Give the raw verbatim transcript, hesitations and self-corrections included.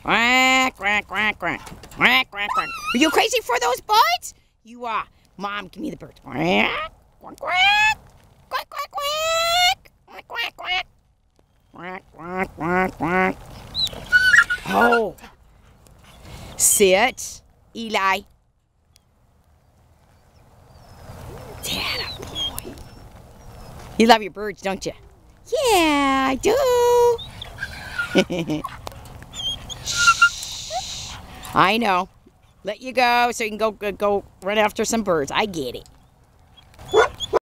Quack, quack, quack, quack. Quack, quack, quack. Are you crazy for those birds? You are. Mom, give me the bird. Quack, quack, quack. Quack, quack, quack. Quack, quack, quack. Quack, quack, quack, quack. Oh. Sit, Eli. Data boy. You love your birds, don't you? Yeah, I do. I know. Let you go so you can go, go go run after some birds. I get it.